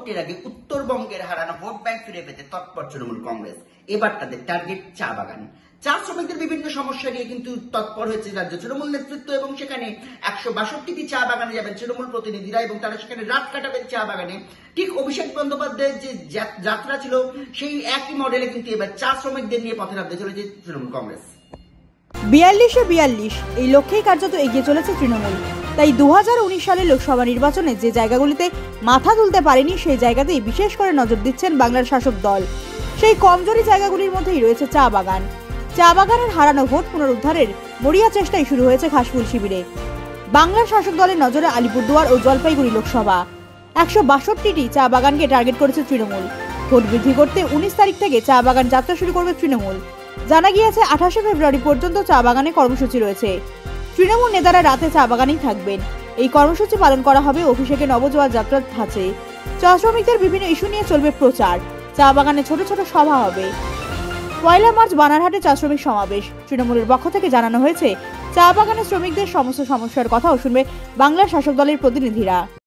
ভোটের আগে উত্তরবঙ্গের হারানো ভোট ব্যাংক ফিরে পেতে তৎপর তৃণমূল কংগ্রেস। এবার তাদের টার্গেট চা বাগান। চা শ্রমিকদের বিভিন্ন সমস্যা নিয়ে কিন্তু তৎপর হয়েছে রাজ্য তৃণমূল নেতৃত্ব এবং সেখানে 162টি চা বাগানে যাবেন তৃণমূল প্রতিনিধিরা এবং তারা সেখানে রাত কাটাবেন চা বাগানে। ঠিক অভিষেক বন্দ্যোপাধ্যায়ের যে যাত্রা ছিল সেই একই মডেলে কিন্তু এবার চা শ্রমিকদের নিয়ে পথে নামতে চলেছে তৃণমূল কংগ্রেস। 42-এ 42 এই লক্ষ্যেই কার্যত এগিয়ে চলেছে তৃণমূল। তাই 2019 সালের লোকসভা নির্বাচনে যে জায়গাগুলিতে মাথা তুলতে পারেনি সেই জায়গাতেই বিশেষ করে নজর দিচ্ছেন বাংলার শাসক দল। সেই কমজোরি জায়গাগুলির মধ্যেই রয়েছে চা বাগান। চা বাগানের হারানো ভোট পুনরুদ্ধারের মরিয়া চেষ্টাই শুরু হয়েছে ঘাসফুল শিবিরে। বাংলার শাসক দলের নজরে আলিপুরদুয়ার ও জলপাইগুড়ি লোকসভা। 162টি চা বাগানকে টার্গেট করেছে তৃণমূল। ভোট বৃদ্ধি করতে 19 তারিখ থেকে চা বাগান যাত্রা শুরু করবে তৃণমূল। জানা গিয়েছে 28শে ফেব্রুয়ারি পর্যন্ত চা বাগানে কর্মসূচি রয়েছে। তৃণমূল নেতারা রাতে চা বাগানেই থাকবেন। এই কর্মসূচি পালন করা হবে অভিষেকে নবজোয়ার যাত্রার ধাঁচে। চা শ্রমিকদের বিভিন্ন ইস্যু নিয়ে চলবে প্রচার। চা বাগানে ছোট ছোট সভা হবে। 1 মার্চ বানারহাটে চা শ্রমিক সমাবেশ। তৃণমূলের পক্ষ থেকে জানানো হয়েছে চা বাগানের শ্রমিকদের সমস্ত সমস্যার কথাও শুনবে বাংলার শাসক দলের প্রতিনিধিরা।